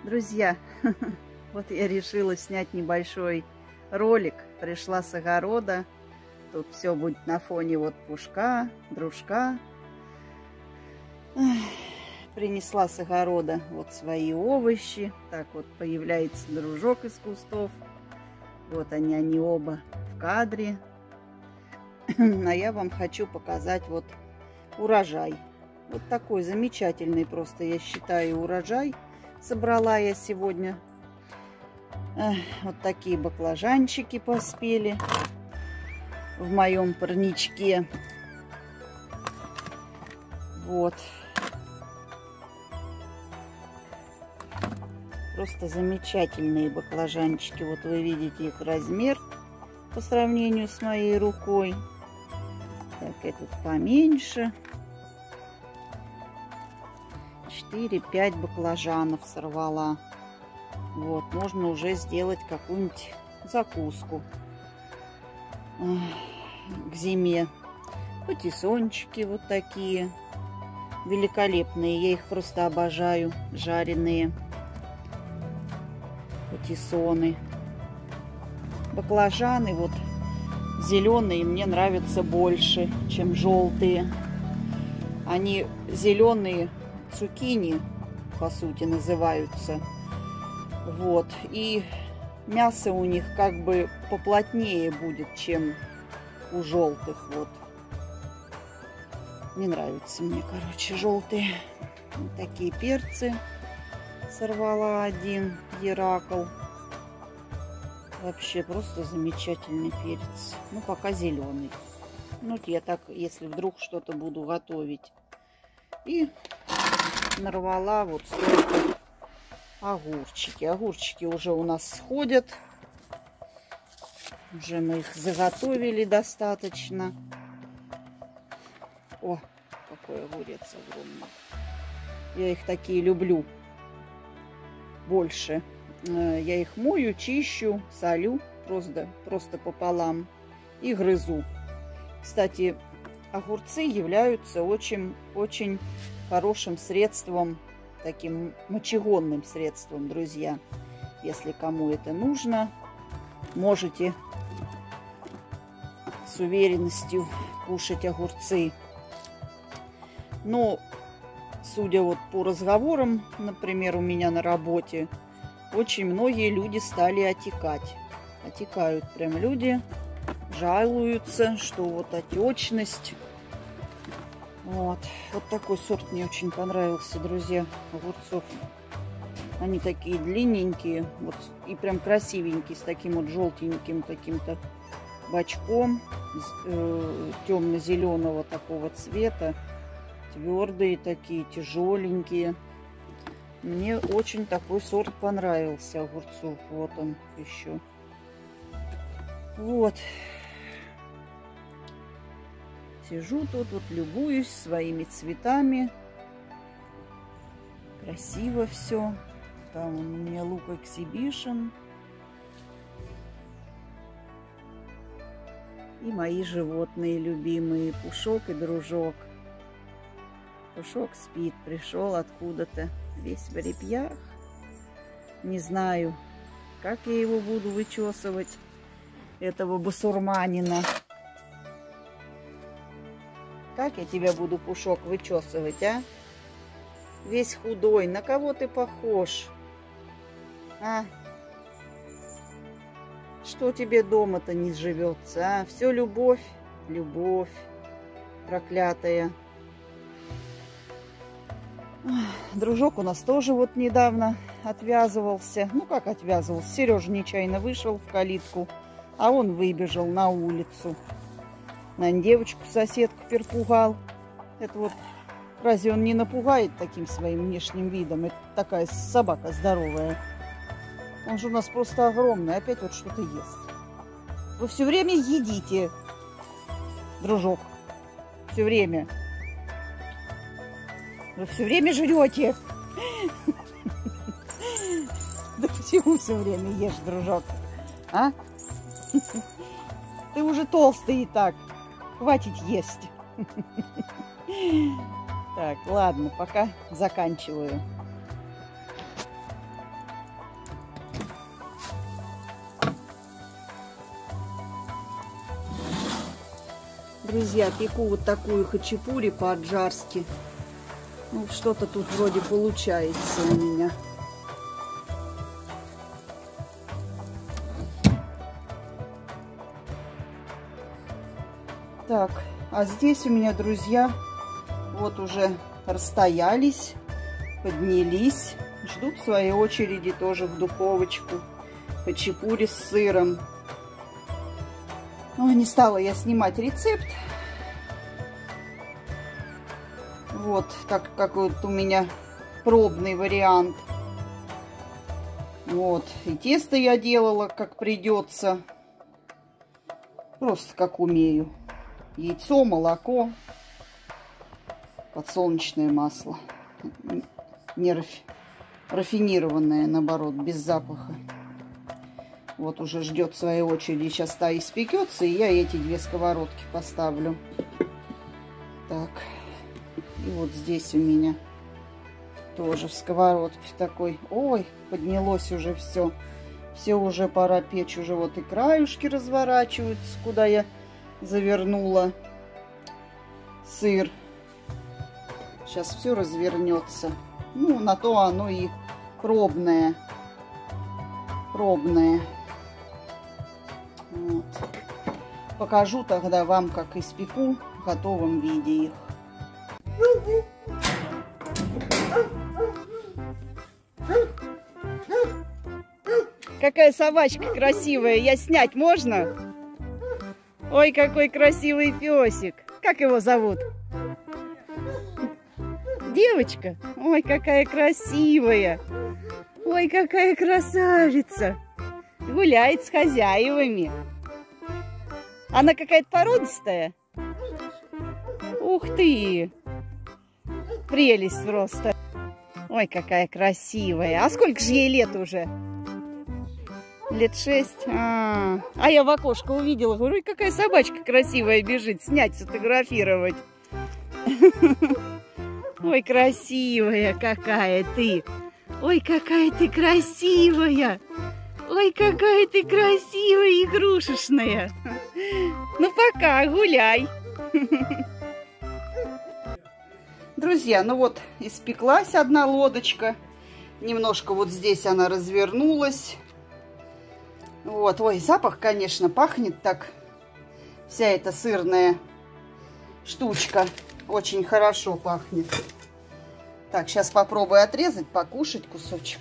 Друзья, вот я решила снять небольшой ролик. Пришла с огорода. Тут все будет на фоне вот пушка, дружка. Принесла с огорода вот свои овощи. Так вот появляется дружок из кустов. Вот они оба в кадре. А я вам хочу показать вот урожай. Вот такой замечательный просто, я считаю, урожай. Собрала я сегодня. Вот такие баклажанчики поспели в моем парничке. Вот. Просто замечательные баклажанчики. Вот вы видите их размер по сравнению с моей рукой. Так, этот поменьше. 4-5 баклажанов сорвала. Вот, можно уже сделать какую-нибудь закуску к зиме. Патиссончики вот такие великолепные. Я их просто обожаю. Жареные патиссоны. Баклажаны вот зеленые мне нравятся больше, чем желтые. Они зеленые, цукини, по сути, называются. Вот. И мясо у них как бы поплотнее будет, чем у желтых. Вот. Не нравятся мне, короче, желтые. Вот такие перцы. Сорвала один Геракл. Вообще просто замечательный перец. Ну, пока зеленый. Ну, я так, если вдруг что-то буду готовить. И нарвала вот столько огурчики. Огурчики уже у нас сходят. Уже мы их заготовили достаточно. О, какой огурец огромный. Я их такие люблю. Больше. Я их мою, чищу, солю просто пополам и грызу. Кстати, огурцы являются очень хорошим средством, таким мочегонным средством, друзья. Если кому это нужно, можете с уверенностью кушать огурцы. Но, судя вот по разговорам, например, у меня на работе, очень многие люди стали отекать. Отекают прям люди, жалуются, что вот отечность. Вот такой сорт мне очень понравился, друзья, огурцов. Они такие длинненькие, вот, и прям красивенькие, с таким вот желтеньким каким-то бочком, темно-зеленого такого цвета. Твердые такие, тяжеленькие. Мне очень такой сорт понравился огурцов. Вот он еще. Вот. Сижу тут, вот любуюсь своими цветами. Красиво все. Там у меня лук эксибишн. И мои животные любимые. Пушок и дружок. Пушок спит, пришел откуда-то. Весь в репьях. Не знаю, как я его буду вычесывать, этого басурманина. Как я тебя буду, Пушок, вычесывать, а? Весь худой. На кого ты похож? А? Что тебе дома-то не живется, а? Все любовь, любовь проклятая. Дружок у нас тоже вот недавно отвязывался. Ну, как отвязывался? Сережа нечаянно вышел в калитку, а он выбежал на улицу. Наверное, девочку-соседку перепугал. Это вот, разве он не напугает таким своим внешним видом? Это такая собака здоровая. Он же у нас просто огромный. Опять вот что-то ест. Вы все время едите, дружок. Все время. Вы все время жрете. Да почему все время ешь, дружок? А? Ты уже толстый и так. Хватит есть. Так, ладно, пока заканчиваю. Друзья, пеку вот такую хачапури по-аджарски. Ну, что-то тут вроде получается у меня. Так, а здесь у меня, друзья, вот уже расстоялись, поднялись, ждут своей очереди тоже в духовочку. Хачапури с сыром. Ой, не стала я снимать рецепт. Вот, так как вот у меня пробный вариант. Вот, и тесто я делала как придется. Просто как умею. Яйцо, молоко, подсолнечное масло. Не рафинированное, наоборот, без запаха. Вот уже ждет своей очереди. Сейчас та испекется, и я эти две сковородки поставлю. Так. И вот здесь у меня тоже в сковородке такой. Ой, поднялось уже все. Все уже пора печь. Уже вот и краюшки разворачиваются, куда я завернула сыр. Сейчас все развернется. Ну, на то оно и пробное. Пробное. Вот. Покажу тогда вам, как испеку в готовом виде их. Какая собачка красивая. Я снять можно? Ой, какой красивый песик. Как его зовут? Девочка? Ой, какая красивая. Ой, какая красавица. Гуляет с хозяевами. Она какая-то породистая. Ух ты. Прелесть просто. Ой, какая красивая. А сколько же ей лет уже? Лет 6. А я в окошко увидела. Говорю, ой, какая собачка красивая бежит. Снять, сфотографировать. Ой, красивая какая ты. Ой, какая ты красивая. Ой, какая ты красивая, игрушечная. Ну, пока, гуляй. Друзья, ну вот, испеклась одна лодочка. Немножко вот здесь она развернулась. Вот, ой, запах, конечно, пахнет так. Вся эта сырная штучка очень хорошо пахнет. Так, сейчас попробую отрезать, покушать кусочек.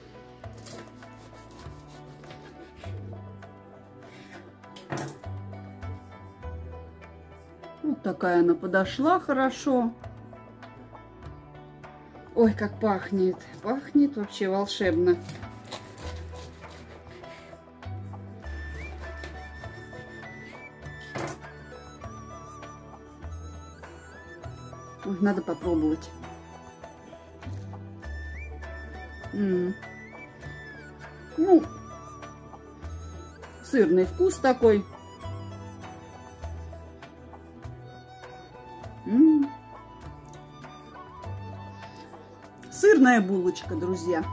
Вот такая она подошла хорошо. Ой, как пахнет. Пахнет вообще волшебно. Ой, надо попробовать. Ну, сырный вкус такой. Сырная булочка, друзья.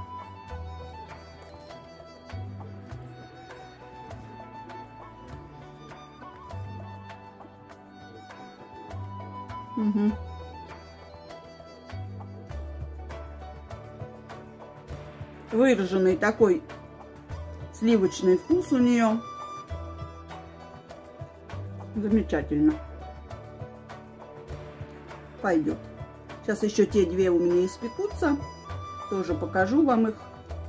Угу. Выраженный такой сливочный вкус у нее. Замечательно. Пойдет. Сейчас еще те две у меня испекутся. Тоже покажу вам их.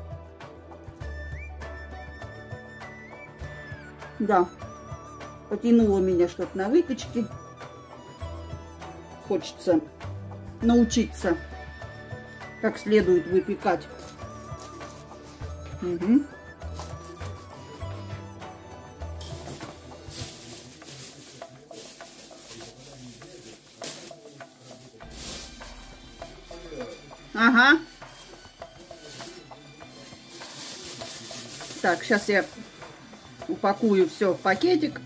Да, потянуло меня что-то на выпечке. Хочется научиться, как следует выпекать. Угу. Ага. Так, сейчас я упакую все в пакетик.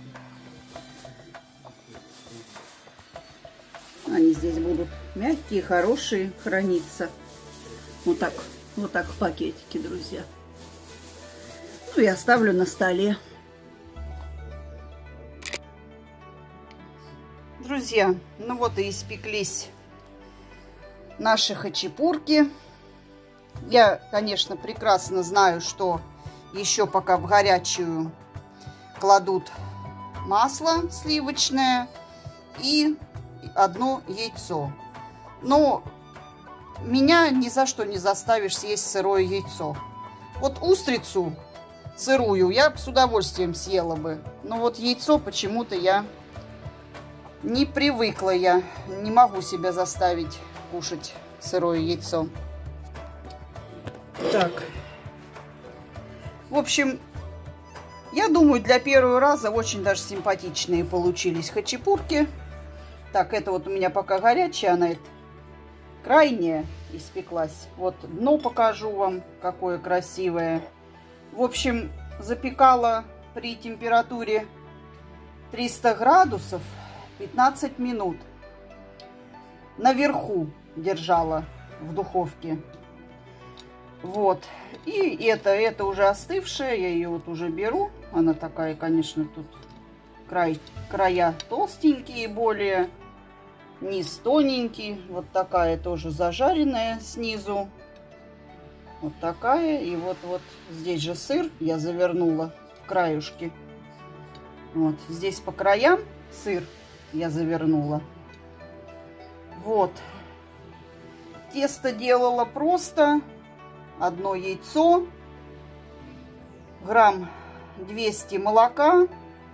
Они здесь будут мягкие, хорошие, храниться. Вот так в пакетике, друзья. Ну и оставлю на столе. Друзья, ну вот и испеклись наши хачапурки. Я, конечно, прекрасно знаю, что еще пока в горячую кладут масло сливочное и одно яйцо. Но меня ни за что не заставишь съесть сырое яйцо. Вот устрицу сырую я с удовольствием съела бы. Но вот яйцо почему-то я не привыкла. Я не могу себя заставить кушать сырое яйцо. Так. В общем, я думаю, для первого раза очень даже симпатичные получились хачапурки. Так, это вот у меня пока горячая, она крайняя испеклась. Вот дно покажу вам, какое красивое. В общем, запекала при температуре 300 градусов 15 минут. Наверху держала в духовке. Вот. И это уже остывшая. Я ее вот уже беру. Она такая, конечно, тут края толстенькие более. Низ тоненький. Вот такая тоже зажаренная снизу. Вот такая. И вот здесь же сыр я завернула в краюшки. Вот здесь по краям сыр я завернула. Вот. Тесто делала просто. Одно яйцо. Грамм 200 молока.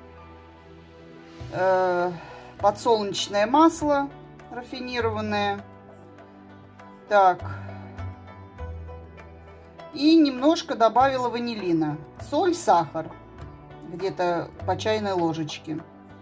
Подсолнечное масло рафинированное. Так. И немножко добавила ванилина. Соль, сахар. Где-то по чайной ложечке.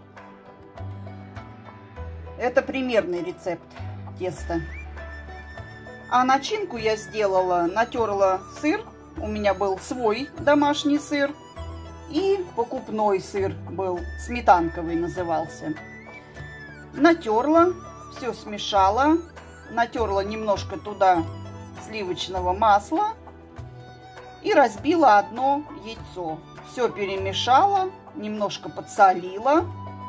Это примерный рецепт теста. А начинку я сделала, натерла сыр. У меня был свой домашний сыр. И покупной сыр был, сметанковый назывался. Натерла, все смешала. Натерла немножко туда сливочного масла. И разбила одно яйцо. Все перемешала, немножко подсолила.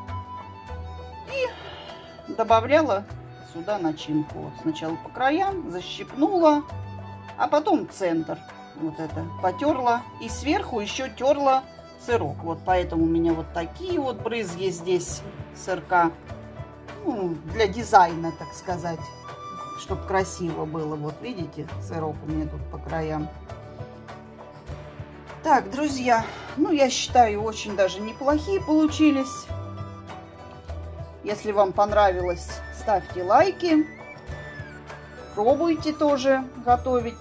И добавляла сюда начинку. Вот сначала по краям защипнула, а потом центр. Вот это потерла. И сверху еще терла сырок. Вот поэтому у меня вот такие вот брызги здесь сырка. Ну, для дизайна, так сказать. Чтобы красиво было. Вот видите, сырок у меня тут по краям. Так, друзья, ну я считаю, очень даже неплохие получились. Если вам понравилось, ставьте лайки. Пробуйте тоже готовить.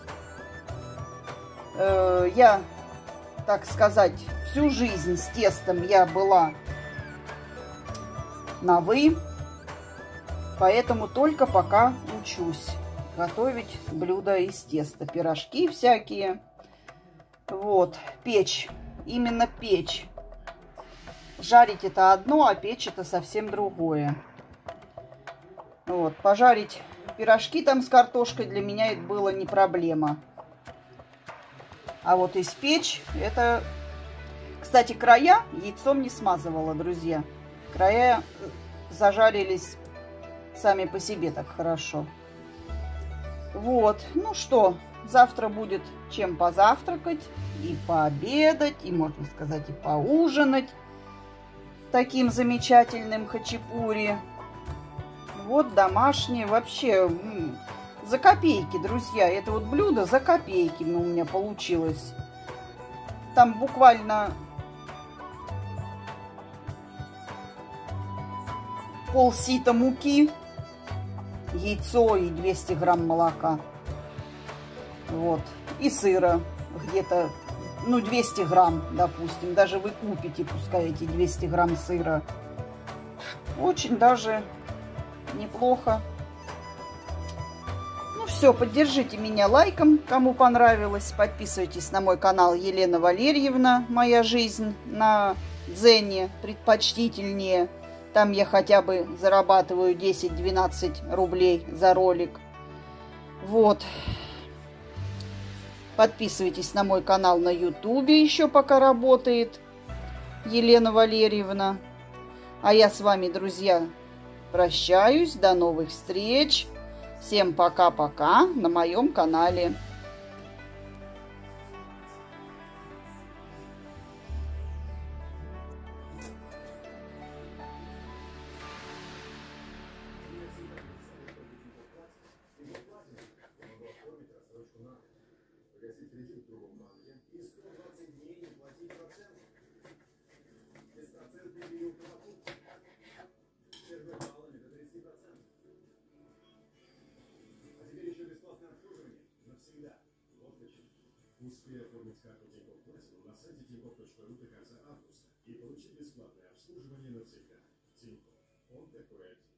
Я, так сказать, всю жизнь с тестом я была на «вы». Поэтому только пока учусь готовить блюда из теста. Пирожки всякие. Вот, печь. Именно печь. Жарить это одно, а печь это совсем другое. Вот, пожарить пирожки там с картошкой для меня это было не проблема. А вот испечь это... Кстати, края яйцом не смазывала, друзья. Края зажарились сами по себе так хорошо. Вот, ну что, завтра будет чем позавтракать, и пообедать, и, можно сказать, и поужинать таким замечательным хачапури. Вот домашние, вообще за копейки, друзья. Это вот блюдо за копейки у меня получилось. Там буквально полсита муки, яйцо и 200 грамм молока. Вот. И сыра где-то, ну, 200 грамм, допустим. Даже вы купите, пускай, эти 200 грамм сыра. Очень даже неплохо. Ну все, поддержите меня лайком, кому понравилось. Подписывайтесь на мой канал Елена Валерьевна. Моя жизнь на Дзене предпочтительнее. Там я хотя бы зарабатываю 10-12 рублей за ролик. Вот. Подписывайтесь на мой канал на Ютубе, еще пока работает Елена Валерьевна. А я с вами, друзья, Прощаюсь, до новых встреч. Всем пока-пока на моем канале. Успей оформить карту Тинькофф Платинум на сайте tinkoff.ru до конца августа и получить бесплатное обслуживание навсегда. Тинькофф. Он такой